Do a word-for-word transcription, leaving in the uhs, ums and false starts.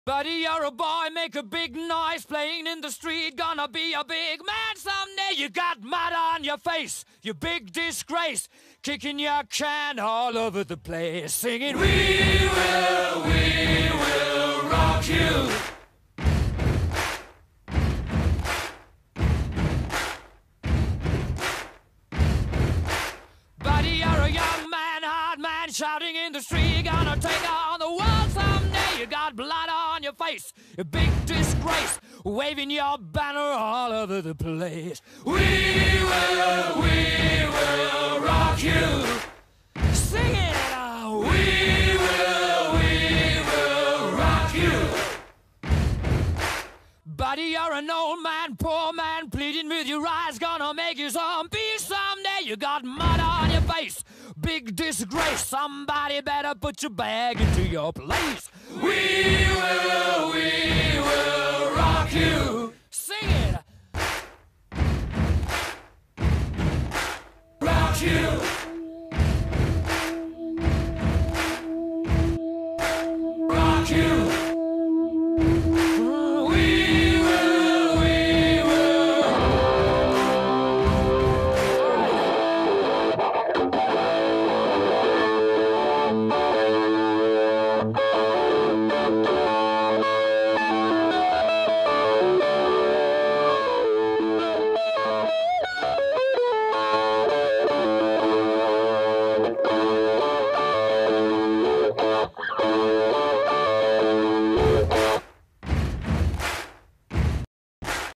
Buddy, you're a boy, make a big noise, playing in the street, gonna be a big man someday. You got mud on your face, you big disgrace, kicking your can all over the place, singing, we will, we will rock you. Buddy, you're a young man, hard man, shouting in the street, gonna take on the world someday. You got blood on your face, a big disgrace, waving your banner all over the place. We will, we will rock you. Sing it now. We will, we will rock you. Buddy, you're an old man, poor man, pleading with your eyes, gonna make you some peace someday. You got mud on your face, big disgrace, somebody better put your bag into your place. We will